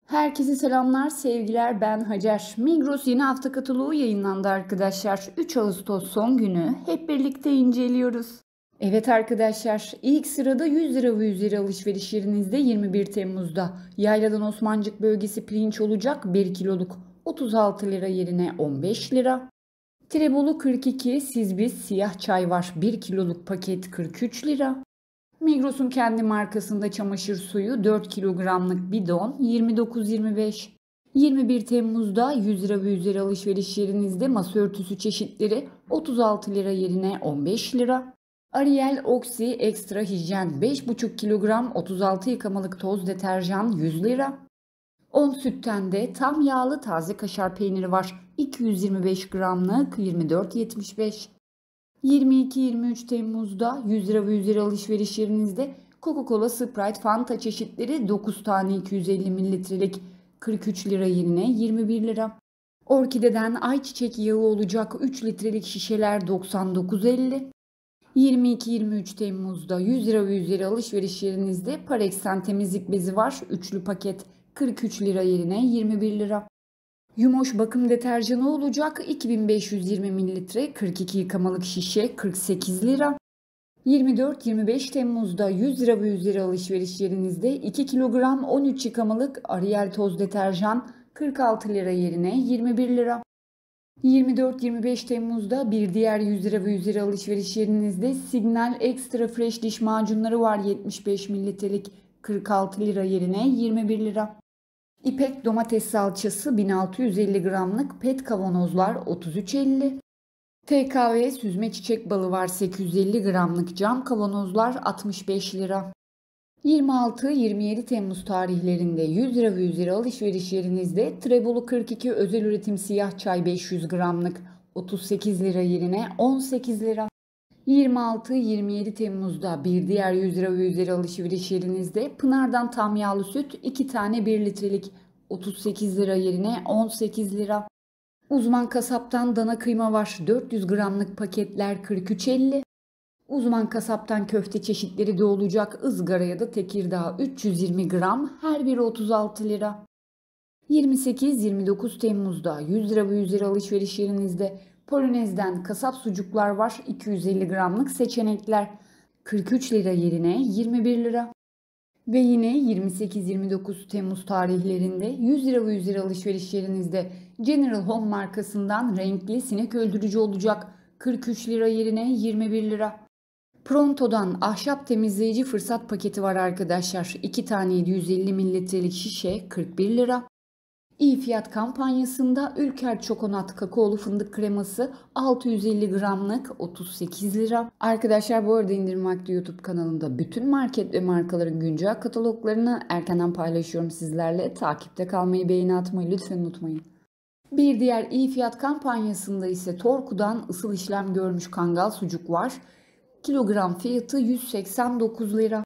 Herkese selamlar, sevgiler. Ben Hacer. Migros yeni hafta kataloğu yayınlandı arkadaşlar. 3 Ağustos son günü hep birlikte inceliyoruz. Evet arkadaşlar, ilk sırada 100 lira ve üzeri alışveriş yerinizde 21 Temmuz'da Yayladan Osmancık bölgesi pirinç olacak 1 kiloluk 36 lira yerine 15 lira. Tirebolu 42 Sizbiz siyah çay var 1 kiloluk paket 43 lira. Migros'un kendi markasında çamaşır suyu 4 kilogramlık bidon 29,25. 21 Temmuz'da 100 lira ve üzeri alışveriş yerinizde masa örtüsü çeşitleri 36 lira yerine 15 lira. Ariel Oxy Extra Hijyen 5,5 kilogram 36 yıkamalık toz deterjan 100 lira. 10 sütten de tam yağlı taze kaşar peyniri var 225 gramlık 24,75. 22-23 Temmuz'da 100 lira ve üzeri alışveriş yerinizde Coca-Cola, Sprite, Fanta çeşitleri 9 tane 250 mililitrelik 43 lira yerine 21 lira. Orkide'den ayçiçek yağı olacak 3 litrelik şişeler 99,50. 22-23 Temmuz'da 100 lira ve üzeri alışveriş yerinizde Parex'ten temizlik bezi var. Üçlü paket 43 lira yerine 21 lira. Yumoş bakım deterjanı olacak 2520 mililitre 42 yıkamalık şişe 48 lira. 24-25 Temmuz'da 100 lira ve üzeri alışveriş yerinizde 2 kilogram 13 yıkamalık Ariel toz deterjan 46 lira yerine 21 lira. 24-25 Temmuz'da bir diğer 100 lira ve üzeri alışveriş yerinizde Signal Extra Fresh diş macunları var 75 mililitrelik 46 lira yerine 21 lira. İpek domates salçası 1650 gramlık pet kavanozlar 33,50. TKV süzme çiçek balı var 850 gramlık cam kavanozlar 65 lira. 26-27 Temmuz tarihlerinde 100 lira ve üzeri alışveriş yerinizde Trebolu 42 özel üretim siyah çay 500 gramlık 38 lira yerine 18 lira. 26-27 Temmuz'da bir diğer 100 lira ve üzeri alışveriş yerinizde Pınar'dan tam yağlı süt 2 tane 1 litrelik 38 lira yerine 18 lira. Uzman kasaptan dana kıyma var 400 gramlık paketler 43,50. Uzman kasaptan köfte çeşitleri de olacak ızgara ya da Tekirdağ 320 gram her biri 36 lira. 28-29 Temmuz'da 100 lira ve üzeri alışveriş yerinizde Polonez'den kasap sucuklar var 250 gramlık seçenekler 43 lira yerine 21 lira. Ve yine 28-29 Temmuz tarihlerinde 100 lira ve üzeri alışveriş yerinizde General Home markasından renkli sinek öldürücü olacak 43 lira yerine 21 lira. Pronto'dan ahşap temizleyici fırsat paketi var arkadaşlar. 2 tane 750 mililitrelik şişe 41 lira. İyi fiyat kampanyasında Ülker Çokonat kakaolu fındık kreması 650 gramlık 38 lira. Arkadaşlar bu arada indirim vakti YouTube kanalında bütün market ve markaların güncel kataloglarını erkenden paylaşıyorum sizlerle. Takipte kalmayı, beğeni atmayı lütfen unutmayın. Bir diğer iyi fiyat kampanyasında ise Torku'dan ısıl işlem görmüş kangal sucuk var. Kilogram fiyatı 189 lira.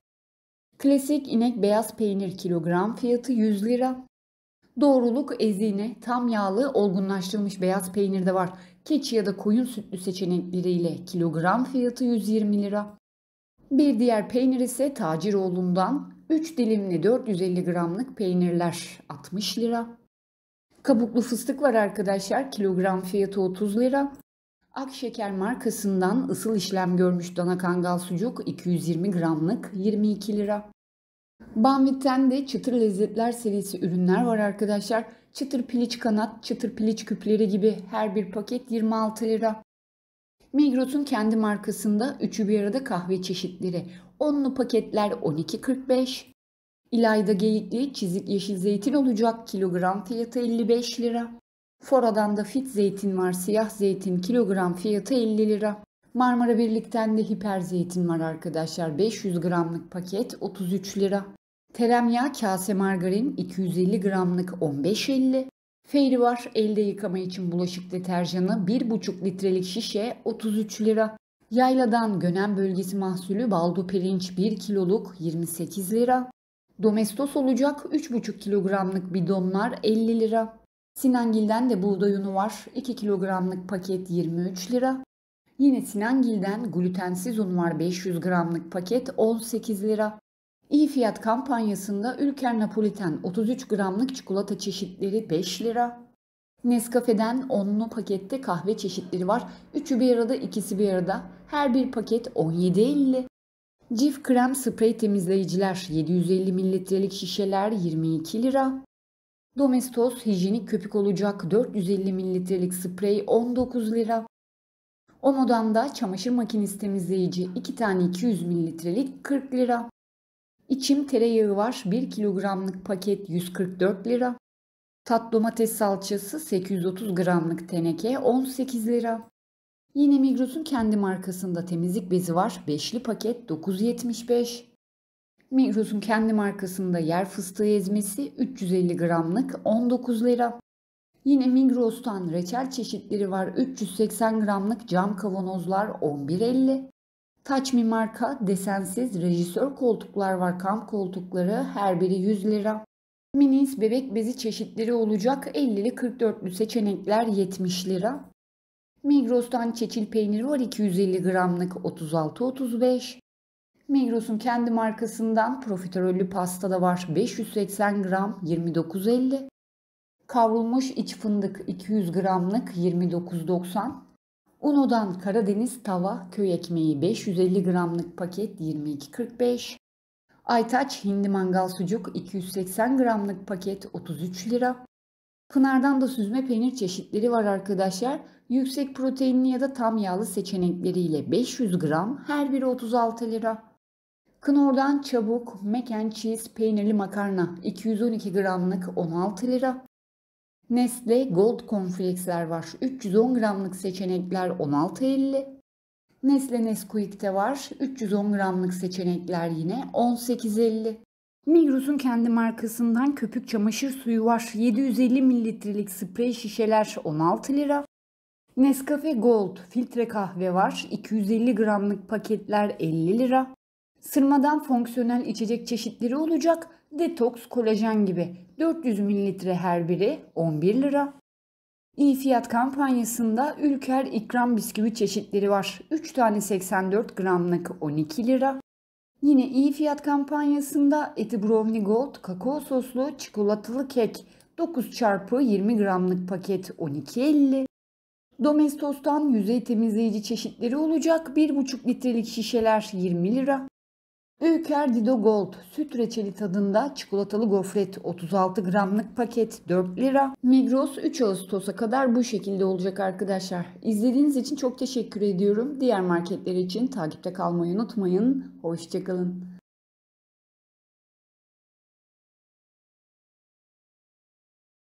Klasik inek beyaz peynir kilogram fiyatı 100 lira. Doğruluk ezine tam yağlı olgunlaştırılmış beyaz peynir de var. Keçi ya da koyun sütlü seçenekleriyle kilogram fiyatı 120 lira. Bir diğer peynir ise Taciroğlu'ndan 3 dilimli 450 gramlık peynirler 60 lira. Kabuklu fıstık var arkadaşlar kilogram fiyatı 30 lira. Akşeker markasından ısıl işlem görmüş dana kangal sucuk 220 gramlık 22 lira. Banvit'ten de çıtır lezzetler serisi ürünler var arkadaşlar. Çıtır piliç kanat, çıtır piliç küpleri gibi her bir paket 26 lira. Migros'un kendi markasında üçü bir arada kahve çeşitleri. Onlu paketler 12,45. İlayda Geyikli çizik yeşil zeytin olacak kilogram fiyatı 55 lira. Fora'dan da fit zeytin var siyah zeytin kilogram fiyatı 50 lira. Marmara Birlik'ten de hiper zeytin var arkadaşlar 500 gramlık paket 33 lira. Teremyağı kase margarin 250 gramlık 15,50. Fairy var elde yıkama için bulaşık deterjanı 1,5 litrelik şişe 33 lira. Yayla'dan Gönen bölgesi mahsulü baldo pirinç 1 kiloluk 28 lira. Domestos olacak 3,5 kilogramlık bidonlar 50 lira. Sinangil'den de buğday unu var 2 kilogramlık paket 23 lira. Yine Sinangil'den glutensiz un var 500 gramlık paket 18 lira. İyi fiyat kampanyasında Ülker Napoliten 33 gramlık çikolata çeşitleri 5 lira. Nescafe'den 10'lu pakette kahve çeşitleri var. 3'ü bir arada, ikisi bir arada. Her bir paket 17,50. Cif krem sprey temizleyiciler 750 mililitrelik şişeler 22 lira. Domestos hijyenik köpük olacak 450 mililitrelik sprey 19 lira. Omo'dan da çamaşır makinesi temizleyici 2 tane 200 mililitrelik 40 lira. İçim tereyağı var 1 kilogramlık paket 144 lira. Tat domates salçası 830 gramlık teneke 18 lira. Yine Migros'un kendi markasında temizlik bezi var 5'li paket 9,75. Migros'un kendi markasında yer fıstığı ezmesi 350 gramlık 19 lira. Yine Migros'tan reçel çeşitleri var 380 gramlık cam kavanozlar 11,50. Touch Me marka desensiz rejisör koltuklar var, kamp koltukları her biri 100 lira. Minis bebek bezi çeşitleri olacak 50'li 44'lü seçenekler 70 lira. Migros'tan çeçil peyniri var 250 gramlık 36,35. Migros'un kendi markasından profiterollü pasta da var 580 gram 29,50. Kavrulmuş iç fındık 200 gramlık 29,90. Uno'dan Karadeniz tava köy ekmeği 550 gramlık paket 22,45. Aytaç hindi mangal sucuk 280 gramlık paket 33 lira. Pınar'dan da süzme peynir çeşitleri var arkadaşlar. Yüksek proteinli ya da tam yağlı seçenekleriyle 500 gram her biri 36 lira. Knorr'dan çabuk mac and cheese peynirli makarna 212 gramlık 16 lira. Nestle Gold Cornflakes'ler var 310 gramlık seçenekler 16,50. Nestle Nesquik'te var 310 gramlık seçenekler yine 18,50. Migros'un kendi markasından köpük çamaşır suyu var 750 mililitrelik sprey şişeler 16 lira. Nescafe Gold filtre kahve var 250 gramlık paketler 50 lira. Sırmadan fonksiyonel içecek çeşitleri olacak detoks kolajen gibi 400 mililitre her biri 11 lira. İyi fiyat kampanyasında Ülker ikram bisküvi çeşitleri var 3 tane 84 gramlık 12 lira. Yine iyi fiyat kampanyasında Eti Brownie Gold kakao soslu çikolatalı kek 9 çarpı 20 gramlık paket 12,50. Domestos'tan yüzey temizleyici çeşitleri olacak 1,5 litrelik şişeler 20 lira. Ülker Dido Gold süt reçeli tadında çikolatalı gofret 36 gramlık paket 4 lira. Migros 3 Ağustos'a kadar bu şekilde olacak arkadaşlar. İzlediğiniz için çok teşekkür ediyorum. Diğer marketler için takipte kalmayı unutmayın. Hoşçakalın.